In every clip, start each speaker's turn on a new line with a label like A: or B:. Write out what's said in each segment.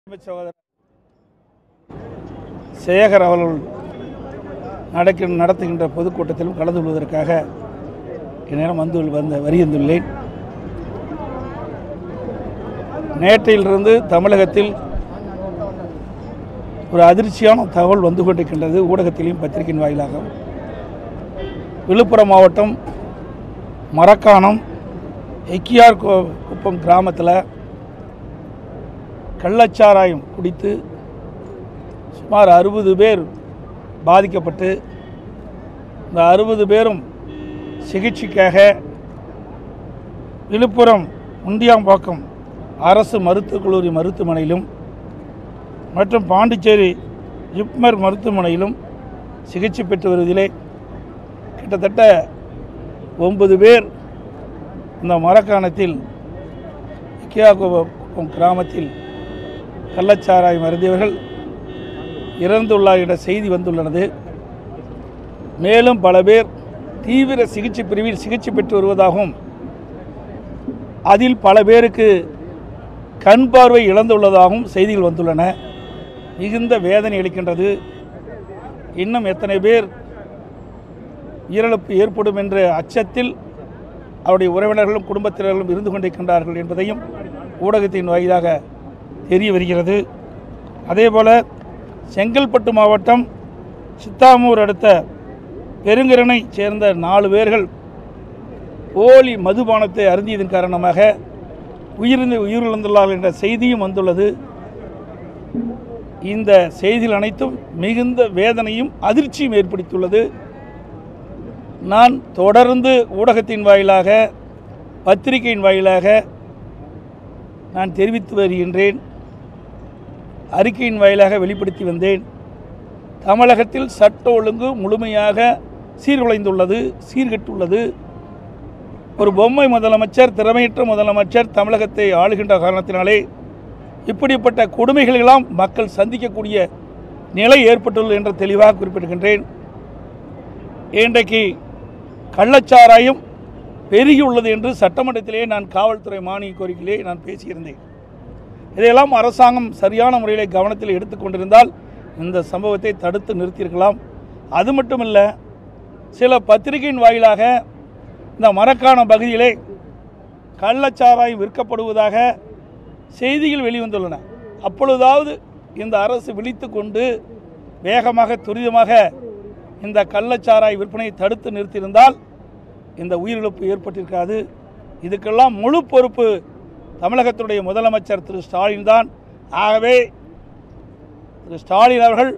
A: சகோதரர் சேகர் அவர்கள் நடத்துகின்ற பொதுக்கூட்டத்திலும் கலந்து கொள்வதற்காக இந்நேரம் வருகின்றுள்ளேன். நேற்றையிலிருந்து தமிழகத்தில் ஒரு அதிர்ச்சியான தகவல் வந்து கொண்டிருக்கின்றது. ஊடகத்திலையும் பத்திரிகையின் வாயிலாக விழுப்புரம் மாவட்டம் மரக்காணம் எக்கியார் குப்பம் கிராமத்தில் கள்ளச்சாராயம் குடித்து சுமார் 60 பேர் பாதிக்கப்பட்டு இந்த 60 பேரும் சிகிச்சைக்காக விழுப்புரம் முண்டியாம்பாக்கம் அரசு மருத்துவக் கல்லூரி மருத்துவமனையிலும் மற்றும் பாண்டிச்சேரி ஜிப்மர் மருத்துவமனையிலும் சிகிச்சை பெற்று வருவதிலே கிட்டத்தட்ட 9 பேர் இந்த மரக்காணத்தில் கியாகுப்பம் கிராமத்தில் கள்ளச்சாராயம் அருந்தியவர்கள் இறந்துள்ளார் என்ற செய்தி வந்துள்ளது. மேலும் பல பேர் தீவிர சிகிச்சை பிரிவில் சிகிச்சை பெற்று வருவதாகவும் அதில் பல பேருக்கு கண் பார்வை இழந்துள்ளதாகவும் செய்திகள் வந்துள்ளன. மிகுந்த வேதனை அளிக்கின்றது. இன்னும் எத்தனை பேர் உயிரிழப்பு ஏற்படும் என்ற அச்சத்தில் அவருடைய உறவினர்களும் குடும்பத்தினர்களும் இருந்து கொண்டிருக்கின்றார்கள் என்பதையும் ஊடகத்தின் வாயிலாக தெரிய வருகிறது. அதேபோல் செங்கல்பட்டு மாவட்டம் சித்தாமூர் அடுத்த பெருங்கரணை சேர்ந்த 4 பேர்கள் போலி மதுபானத்தை அருந்தியதன் காரணமாக உயிரிழந்துள்ளார்கள் என்ற செய்தியும் வந்துள்ளது. இந்த செய்திகள் அனைத்தும் மிகுந்த வேதனையும் அதிர்ச்சியும் ஏற்படுத்தியுள்ளது. நான் தொடர்ந்து ஊடகத்தின் வாயிலாக பத்திரிகையின் வாயிலாக நான் தெரிவித்து வருகின்றேன். அறிக்கையின் வாயிலாக வெளிப்படுத்தி வந்தேன். தமிழகத்தில் சட்ட ஒழுங்கு முழுமையாக சீர்குலைந்துள்ளது, சீர்கெட்டுள்ளது. ஒரு பொம்மை முதலமைச்சர், திறமையற்ற முதலமைச்சர் தமிழகத்தை ஆளுகின்ற காரணத்தினாலே இப்படிப்பட்ட கொடுமைகளெல்லாம் மக்கள் சந்திக்கக்கூடிய நிலை ஏற்பட்டுள்ளது என்று தெளிவாக குறிப்பிடுகின்றேன். இன்றைக்கு கள்ளச்சாராயம் பெருகியுள்ளது என்று சட்டமன்றத்திலே நான் காவல்துறை மானிய கோரிக்கையிலே நான் பேசியிருந்தேன். இதையெல்லாம் அரசாங்கம் சரியான முறையில் கவனத்தில் எடுத்துக்கொண்டிருந்தால் இந்த சம்பவத்தை தடுத்து நிறுத்தியிருக்கலாம். அது மட்டுமல்ல, சில பத்திரிகையின் வாயிலாக இந்த மரக்காணம் பகுதியிலே கள்ளச்சாராயம் விற்கப்படுவதாக செய்திகள் வெளிவந்துள்ளன. அப்பொழுதாவது இந்த அரசு விழித்து கொண்டு வேகமாக துரிதமாக இந்த கள்ளச்சாராய விற்பனையை தடுத்து நிறுத்தியிருந்தால் இந்த உயிரிழப்பு ஏற்பட்டிருக்காது. இதுக்கெல்லாம் முழு பொறுப்பு தமிழகத்துடைய முதலமைச்சர் திரு ஸ்டாலின் தான். ஆகவே திரு ஸ்டாலின் அவர்கள்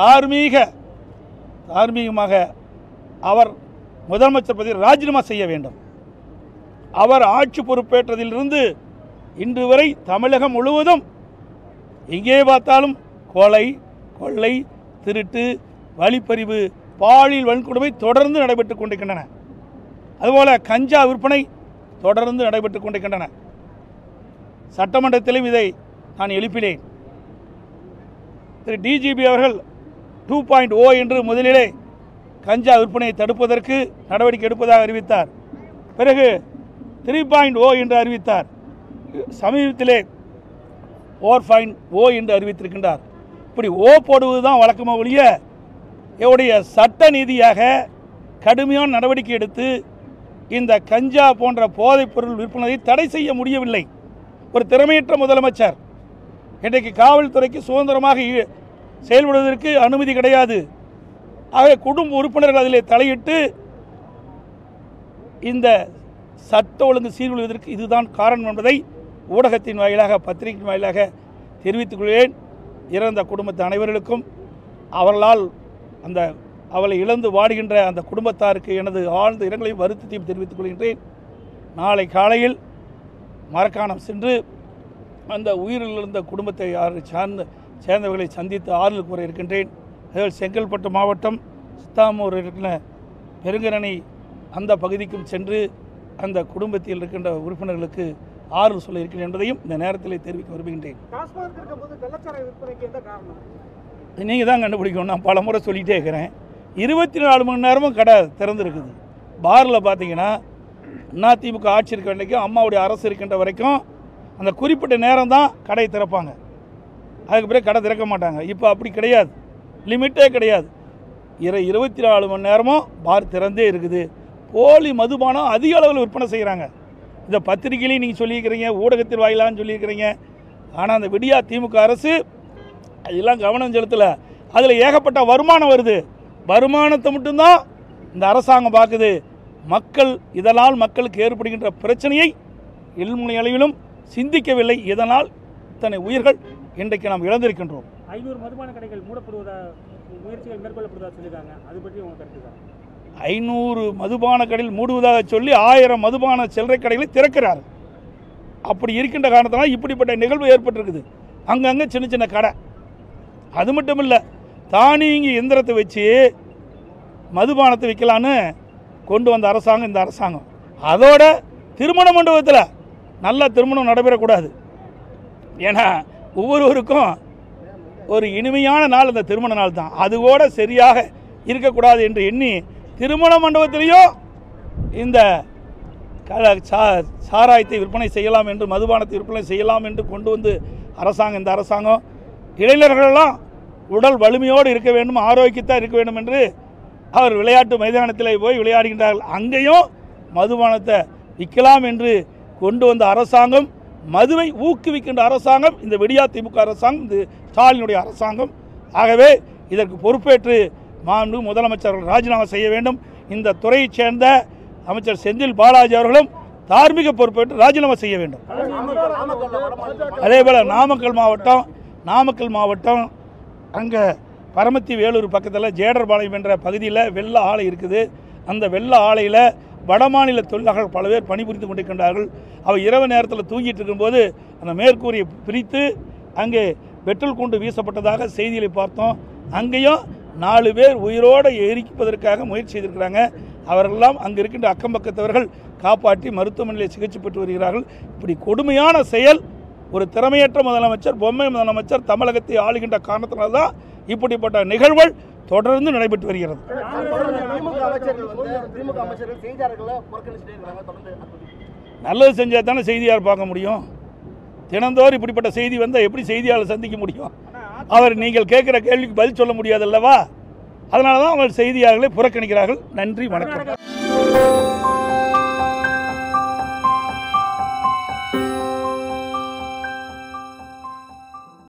A: தார்மீகமாக அவர் முதலமைச்சர் பதவியை ராஜினாமா செய்ய வேண்டும். அவர் ஆட்சி பொறுப்பேற்றதிலிருந்து இன்று வரை தமிழகம் முழுவதும் எங்கே பார்த்தாலும் கொலை, கொள்ளை, திருட்டு, வழிப்பறிவு, பாலியல் வன்கொடுமை தொடர்ந்து நடைபெற்றுக் கொண்டிருக்கின்றன. அதுபோல கஞ்சா விற்பனை தொடர்ந்து நடைபெற்றுக் கொண்டிருக்கின்றன. சட்டமன்றத்திலும் இதை நான் எழுப்பினேன். திரு டிஜிபி அவர்கள் 2.0 என்று முதலிலே கஞ்சா விற்பனையை தடுப்பதற்கு நடவடிக்கை எடுப்பதாக அறிவித்தார். பிறகு 3.0 என்று அறிவித்தார். சமீபத்திலே 4.0 என்று அறிவித்திருக்கின்றார். இப்படி போடுவது தான் வழக்கமாக ஒழிய இவருடைய சட்ட நீதியாக கடுமையான நடவடிக்கை எடுத்து இந்த கஞ்சா போன்ற போதைப் பொருள் விற்பனையை தடை செய்ய முடியவில்லை. ஒரு திறமையற்ற முதலமைச்சர். இன்றைக்கு காவல்துறைக்கு சுதந்திரமாக செயல்படுவதற்கு அனுமதி கிடையாது. ஆகவே குடும்ப உறுப்பினர்கள் அதிலே தலையிட்டு இந்த சட்ட ஒழுங்கு சீர்குலைவதற்கு இதுதான் காரணம் என்பதை ஊடகத்தின் வாயிலாக பத்திரிகையின் வாயிலாக தெரிவித்துக் கொள்கிறேன். இறந்த குடும்பத்து அனைவர்களுக்கும் அவர்களால் அவளை இழந்து வாடுகின்ற அந்த குடும்பத்தாருக்கு எனது ஆழ்ந்த இரங்கலையும் வருத்தத்தையும் தெரிவித்துக் கொள்கின்றேன். நாளை காலையில் மரக்காணம் சென்று அந்த உயிரிழந்த குடும்பத்தை சேர்ந்தவர்களை சந்தித்து ஆறுதல் கூற இருக்கின்றேன். செங்கல்பட்டு மாவட்டம் சித்தாமூர் இருக்கிற பெருங்கரணை அந்த பகுதிக்கும் சென்று அந்த குடும்பத்தில் இருக்கின்ற உறுப்பினர்களுக்கு ஆறுதல் சொல்ல இருக்கிறேன் என்பதையும் இந்த நேரத்தில் தெரிவிக்க விரும்புகின்றேன். நீங்கள் தான் கண்டுபிடிக்கணும். நான் பல முறை சொல்லிகிட்டே இருக்கிறேன். 24 மணி நேரமும் கடை திறந்துருக்குது. பாரில் பார்த்தீங்கன்னா அதிமுக ஆட்சி இருக்க வேண்டிக்கும் அம்மாவுடைய அரசு இருக்கின்ற வரைக்கும் அந்த குறிப்பிட்ட நேரம் தான் கடை திறப்பாங்க. அதுக்கு பிறகு கடை திறக்க மாட்டாங்க. இப்போ அப்படி கிடையாது, லிமிட்டே கிடையாது. 24 மணி நேரமும் பார் திறந்தே இருக்குது. போலி மதுபானம் அதிக அளவில் விற்பனை செய்கிறாங்க. இந்த பத்திரிகையிலையும் நீங்கள் சொல்லியிருக்கிறீங்க, ஊடகத்தில் வாயிலான்னு சொல்லியிருக்கிறீங்க. ஆனால் அந்த விடியா திமுக அரசு அதெல்லாம் கவனம் செலுத்தலை. அதில் ஏகப்பட்ட வருமானம் வருது. வருமானத்தை மட்டும்தான் இந்த அரசாங்கம் பார்க்குது. மக்கள் இதனால் மக்களுக்கு ஏற்படுகின்ற பிரச்சனையை எல்முனை அளவிலும் சிந்திக்கவில்லை. இதனால் இத்தனை உயிர்கள் இன்றைக்கு நாம் இழந்திருக்கின்றோம்.
B: 500 மதுபான கடைகள் மூடப்படுவதா முயற்சிகள் மேற்கொள்ளப்படுவதா சொல்லியிருக்காங்க. அது பற்றி உங்கள் கருத்து தான்?
A: 500 மதுபான கடைகள் மூடுவதாக சொல்லி 1000 மதுபான சில்லறை கடைகளை திறக்கிறார். அப்படி இருக்கின்ற காரணத்தினால் இப்படிப்பட்ட நிகழ்வு ஏற்பட்டிருக்குது. அங்கங்கே சின்ன சின்ன கடை. அது மட்டும் இல்லை, தானியங்கி எந்திரத்தை வச்சு மதுபானத்தை விற்கலான்னு கொண்டு வந்த அரசாங்கம் இந்த அரசாங்கம். அதோட திருமண மண்டபத்தில் நல்ல திருமணம் நடைபெறக்கூடாது. ஏன்னா ஒவ்வொருவருக்கும் ஒரு இனிமையான நாள் அந்த திருமண நாள் தான். அது கூட சரியாக இருக்கக்கூடாது என்று எண்ணி திருமண மண்டபத்திலேயும் இந்த சாராயத்தை விற்பனை செய்யலாம் என்று, மதுபானத்தை விற்பனை செய்யலாம் என்று கொண்டு வந்து அரசாங்கம் இந்த அரசாங்கம் இளைஞர்களெல்லாம் உடல் வலிமையோடு இருக்க வேண்டும், ஆரோக்கியத்தான் இருக்க வேண்டும் என்று அவர் விளையாட்டு மைதானத்தில் போய் விளையாடுகின்றார்கள். அங்கேயும் மதுபானத்தை விற்கலாம் என்று கொண்டு வந்த அரசாங்கம், மதுவை ஊக்குவிக்கின்ற அரசாங்கம் இந்த விடியா திமுக அரசாங்கம், இந்த ஸ்டாலினுடைய அரசாங்கம். ஆகவே இதற்கு பொறுப்பேற்று மாண்பு முதலமைச்சர்கள் ராஜினாமா செய்ய வேண்டும். இந்த துறையைச் சேர்ந்த அமைச்சர் செந்தில் பாலாஜி அவர்களும் தார்மீக பொறுப்பேற்று ராஜினாமா செய்ய வேண்டும். அதேபோல் நாமக்கல் மாவட்டம் அங்கே பரமத்தி வேலூர் பக்கத்தில் ஜேடர்பாளையம் என்ற பகுதியில் வெள்ள ஆலை இருக்குது. அந்த வெள்ள ஆலையில் வடமாநில தொழிலாளர்கள் பல பேர் பணிபுரிந்து கொண்டிருக்கின்றார்கள். அவர் இரவு நேரத்தில் தூங்கிட்டு இருக்கும்போது அந்த மேற்கூரையை பிரித்து அங்கே பெட்ரோல் குண்டு வீசப்பட்டதாக செய்திகளை பார்த்தோம். அங்கேயும் 4 பேர் உயிரோடு எரிப்பதற்காக முயற்சி செய்திருக்கிறாங்க. அவர்களெல்லாம் அங்கே இருக்கின்ற அக்கம் பக்கத்தவர்கள் காப்பாற்றி மருத்துவமனையில் சிகிச்சை பெற்று வருகிறார்கள். இப்படி கொடுமையான செயல் ஒரு திறமையற்ற முதலமைச்சர், பொம்மை முதலமைச்சர் தமிழகத்தை ஆளுகின்ற காரணத்தினால்தான் இப்படிப்பட்ட நிகழ்வுகள் தொடர்ந்து நடைபெற்று வருகிறது. நல்லது செஞ்சால் தானே செய்தியாளர் பார்க்க முடியும். தினந்தோறும் இப்படிப்பட்ட செய்தி வந்தால் எப்படி செய்தியாளர் சந்திக்க முடியும்? அவர் நீங்கள் கேட்குற கேள்விக்கு பதில் சொல்ல முடியாது அல்லவா? அதனால தான் அவர் செய்தியாளர்களை புறக்கணிக்கிறார்கள். நன்றி, வணக்கம்.